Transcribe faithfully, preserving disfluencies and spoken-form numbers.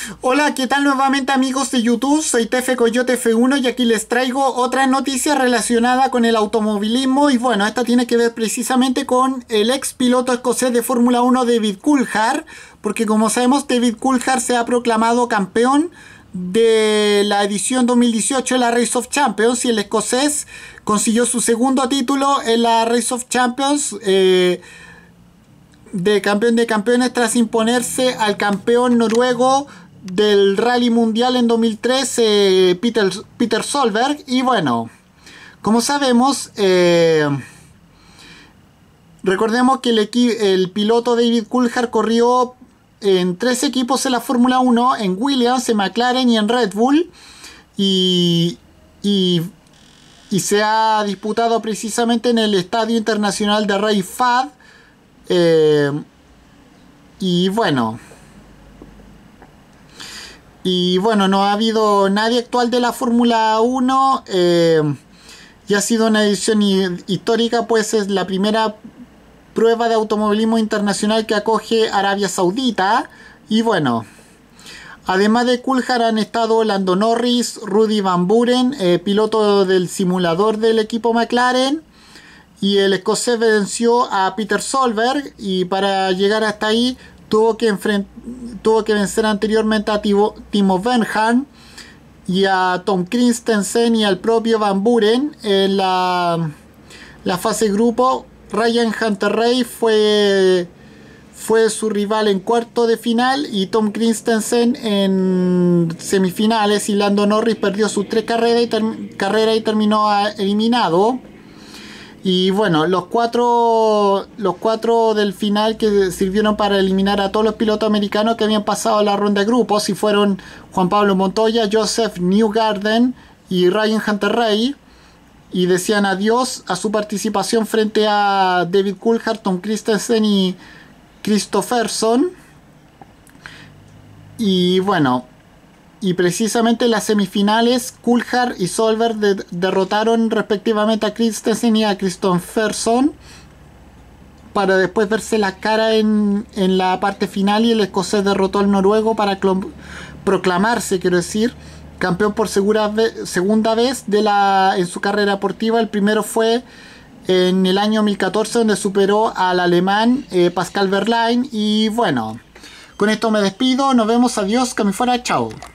Hola, ¿qué tal nuevamente amigos de YouTube? Soy Tefe Coyote F uno y aquí les traigo otra noticia relacionada con el automovilismo y bueno, esta tiene que ver precisamente con el ex piloto escocés de Fórmula uno David Coulthard, porque como sabemos David Coulthard se ha proclamado campeón de la edición dos mil dieciocho de la Race of Champions y el escocés consiguió su segundo título en la Race of Champions eh, de campeón de campeones tras imponerse al campeón noruego del Rally Mundial en dos mil tres, eh, Peter, Peter Solberg. Y bueno, como sabemos, eh, recordemos que el, el piloto David Coulthard corrió en tres equipos en la Fórmula uno, en Williams, en McLaren y en Red Bull, y, y, y se ha disputado precisamente en el Estadio Internacional de Rey Fahd. Eh, y bueno y bueno no ha habido nadie actual de la Fórmula uno, eh, y ha sido una edición histórica, pues es la primera prueba de automovilismo internacional que acoge Arabia Saudita. Y bueno, además de Coulthard han estado Lando Norris, Rudy Van Buren, eh, piloto del simulador del equipo McLaren, y el escocés venció a Peter Solberg, y para llegar hasta ahí tuvo que, tuvo que vencer anteriormente a Timo, Timo Bernhard y a Tom Christensen y al propio Van Buren en la, la fase grupo. Ryan Hunter-Reay fue, fue su rival en cuarto de final y Tom Christensen en semifinales, y Lando Norris perdió sus tres carreras y, ter, carrera y terminó eliminado. Y bueno, los cuatro, los cuatro del final que sirvieron para eliminar a todos los pilotos americanos que habían pasado a la ronda de grupos, y fueron Juan Pablo Montoya, Joseph Newgarden y Ryan Hunter-Reay, y decían adiós a su participación frente a David Coulthard, Tom Christensen y Kristoffersson. Y bueno, y precisamente en las semifinales Coulthard y Solberg de derrotaron respectivamente a Christensen y a Kristoffersson, para después verse la cara en, en la parte final, y el escocés derrotó al noruego para proclamarse, quiero decir, campeón por segura ve segunda vez de la, en su carrera deportiva. El primero fue en el año dos mil catorce, donde superó al alemán eh, Pascal Wehrlein. Y bueno, con esto me despido, nos vemos, adiós, que me fuera, chao.